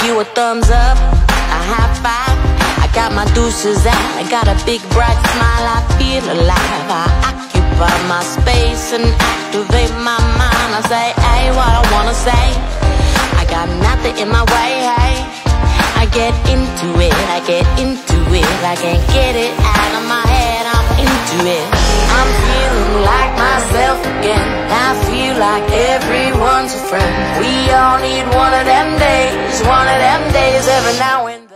you a thumbs up, a high five. I got my deuces out, I got a big bright smile. I feel alive, I occupy my space and activate my mind. I say, hey, what I wanna say, I got nothing in my way, hey. I get into it, I get into it, I can't get it out of my head, I'm into it. I'm feeling like myself again, I feel like everyone's a friend. We all need one of them days every now and then.